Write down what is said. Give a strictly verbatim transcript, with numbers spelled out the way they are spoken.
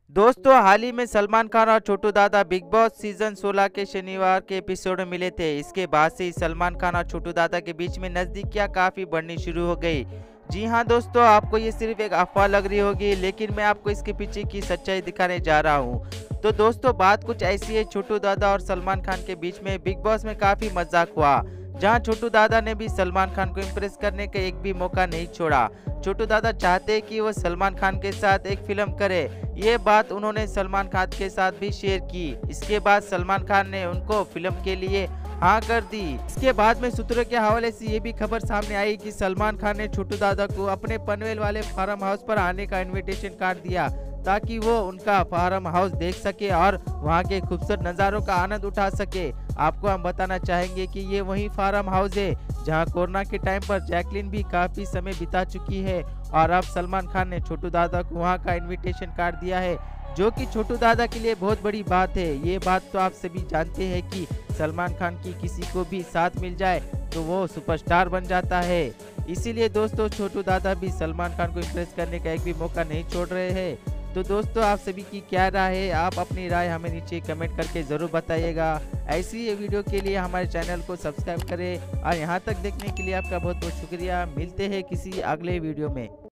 दोस्तों, हाल ही में सलमान खान और छोटू दादा बिग बॉस सीजन सोलह के शनिवार के एपिसोड में मिले थे। इसके बाद से ही सलमान खान और छोटू दादा के बीच में नजदीकियां काफी बढ़नी शुरू हो गई। जी हां दोस्तों, आपको ये सिर्फ एक अफवाह लग रही होगी, लेकिन मैं आपको इसके पीछे की सच्चाई दिखाने जा रहा हूं। तो दोस्तों, बात कुछ ऐसी है, छोटू दादा और सलमान खान के बीच में बिग बॉस में काफी मजाक हुआ, जहां छोटू दादा ने भी सलमान खान को इम्प्रेस करने का एक भी मौका नहीं छोड़ा। छोटू दादा चाहते हैं कि वो सलमान खान के साथ एक फिल्म करे। ये बात उन्होंने सलमान खान के साथ भी शेयर की। इसके बाद सलमान खान ने उनको फिल्म के लिए हाँ कर दी। इसके बाद में सूत्रों के हवाले से ये भी खबर सामने आई कि सलमान खान ने छोटू दादा को अपने पनवेल वाले फार्म हाउस पर आने का इनविटेशन कार्ड दिया, ताकि वो उनका फार्म हाउस देख सके और वहाँ के खूबसूरत नज़ारों का आनंद उठा सके। आपको हम बताना चाहेंगे कि ये वही फार्म हाउस है जहाँ कोरोना के टाइम पर जैकलीन भी काफी समय बिता चुकी है, और अब सलमान खान ने छोटू दादा को वहाँ का इनविटेशन कार्ड दिया है, जो कि छोटू दादा के लिए बहुत बड़ी बात है। ये बात तो आप सभी जानते हैं कि सलमान खान की किसी को भी साथ मिल जाए तो वो सुपरस्टार बन जाता है। इसीलिए दोस्तों, छोटू दादा भी सलमान खान को इम्प्रेस करने का एक भी मौका नहीं छोड़ रहे हैं। तो दोस्तों, आप सभी की क्या राय है? आप अपनी राय हमें नीचे कमेंट करके ज़रूर बताइएगा। ऐसी ही वीडियो के लिए हमारे चैनल को सब्सक्राइब करें, और यहाँ तक देखने के लिए आपका बहुत बहुत शुक्रिया। मिलते हैं किसी अगले वीडियो में।